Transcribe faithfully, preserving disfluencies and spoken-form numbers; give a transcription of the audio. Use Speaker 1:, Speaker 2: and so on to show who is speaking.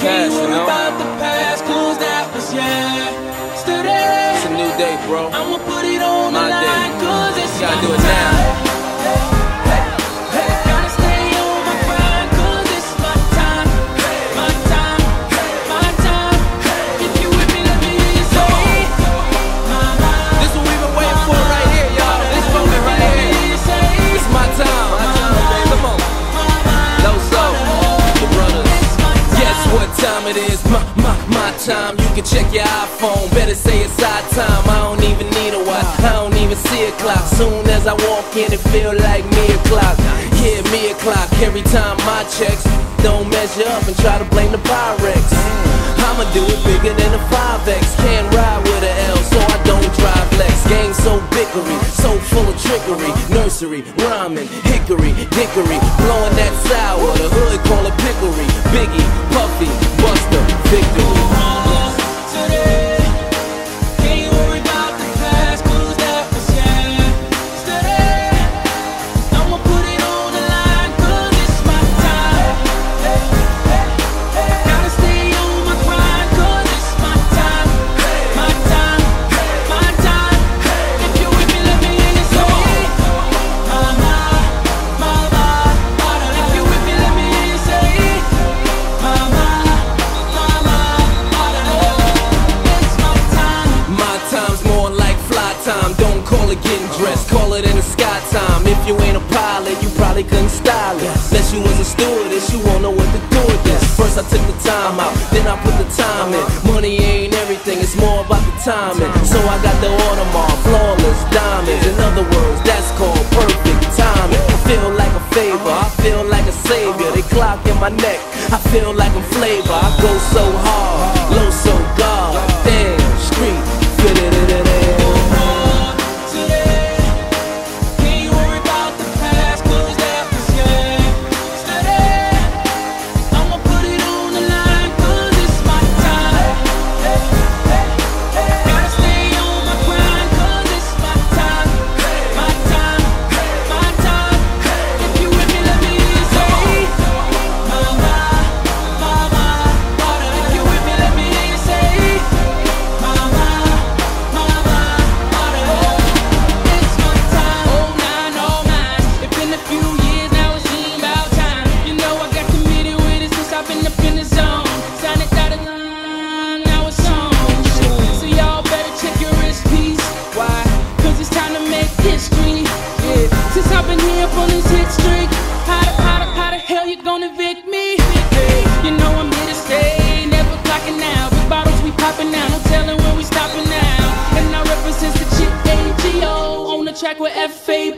Speaker 1: past, you know?
Speaker 2: About the past, cause that was yesterday.
Speaker 1: It's a new day, bro.
Speaker 2: I'ma put it on
Speaker 1: My
Speaker 2: the
Speaker 1: day.
Speaker 2: line, cause it's
Speaker 1: You gotta
Speaker 2: my
Speaker 1: do it now.
Speaker 2: time. Gotta stay on my grind, cause it's my time. My time, my time. If you with me, let me hear you say, my mind.
Speaker 1: This what we've been waiting for right here, y'all. This moment right here. It's my time. My time, baby. Come on. No so, the brothers. Guess what time it is? My, my, my time. You can check your iPhone. Better say it's our time. I don't even need a watch. I don't even see a clock. Soon as I walk in, it feel like me o'clock. Yeah, me o'clock. Every time my checks don't measure up and try to blame the Pyrex. I'ma do it bigger than a five X. Can't ride with a L, so I don't drive Lex. Game so bickery, so full of trickery. Nursery, rhyming, hickory, dickory. Blowing that sour, the hood call it pickery. Biggie, Puffy, Buster, victory. Getting dressed, call it in the sky time. If you ain't a pilot, you probably couldn't style it. Unless you was a stewardess, you won't know what to do with this. First I took the time out, then I put the time in. Money ain't everything, it's more about the timing. So I got the Audemars, flawless diamonds. In other words, that's called perfect timing. I feel like a favor, I feel like a savior. They clock in my neck, I feel like I'm flavor. I go so hard, low so God. Damn, street, fit it in it.
Speaker 2: Track with F A